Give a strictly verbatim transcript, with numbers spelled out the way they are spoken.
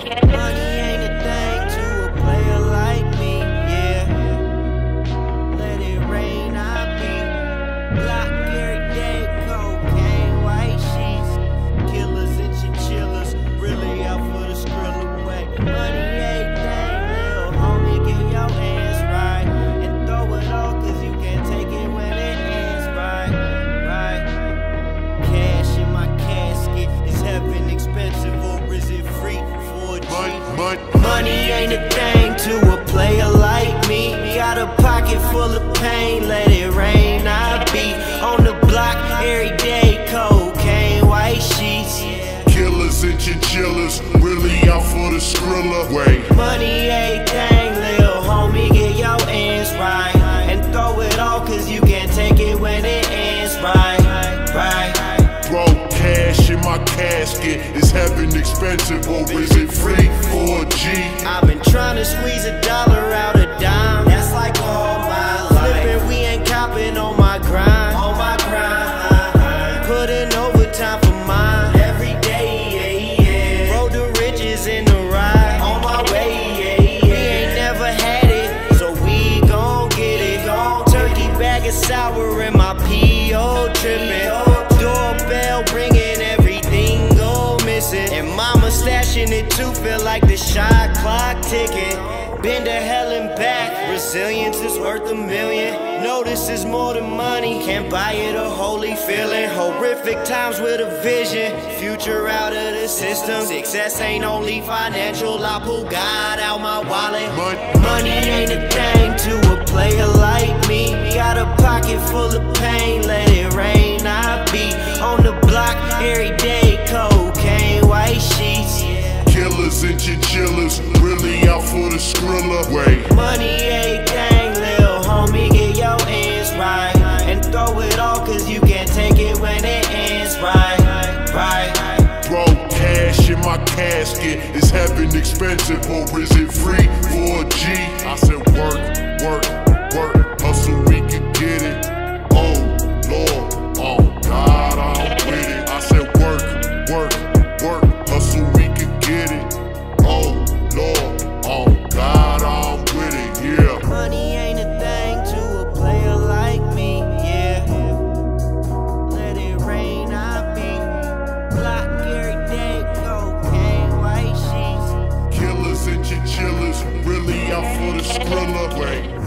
Money ain't a thing to a player like me, yeah. Let it rain, I be block every day, cocaine, white sheets, killers and chinchillas, really out for the skrill away. Money ain't thing, little homie, get your hands right and throw it all, cause you can't take it when it ends, right, right. Cash in my casket, is heaven expensive or is it free for a G? Money ain't a thing to a player like me. Got a pocket full of pain, let it rain, I be on the block every day, cocaine, white sheets, Killers and chinchillas, really out for the skrilla way. money ain't thing, lil' homie, get your ends right and throw it all, cause you can't take it when it ends, right, right. Bro, cash in my casket, is heaven expensive or is it free for a G? I've been trying to squeeze a dollar out of dime, that's like all my life. Flippin', we ain't copping on my grind, on my grind. Putting overtime for mine every day, yeah, yeah. Road to riches in the ride, on my way, yeah, yeah. We ain't never had it, so we gon' get it. Turkey bag of sour in my P O trippin'. Doorbell ringing, everything go missing. And mama stashing it too, feel like the shot clock ticking. Been to hell and back, resilience is worth a million. No, this is more than money, can't buy it a holy feeling. Horrific times with a vision, future out of the system. Success ain't only financial, I pull God out my wallet. Money ain't a thing to a player like me. Got a pocket full of pain, let it rain, I be on the block every day, cocaine, white sheets, Killers and chinchillas, really out for the skrilla way. money ain't thing, lil' homie, get your ends right and throw it all, cause you can't take it when it ends, right, right. Bro, cash in my casket, is heaven expensive or is it free for a G? I said work, work, work, hustle, we can get it. Oh Lord, oh God, I'm with it. I said work, work, work, hustle, we can get it. Oh Lord, oh God, I'm with it, yeah. Money ain't a thing to a player like me, yeah. Let it rain, I be block every day, cocaine, white sheets, Killers and chinchillas, really out for the skrilla way.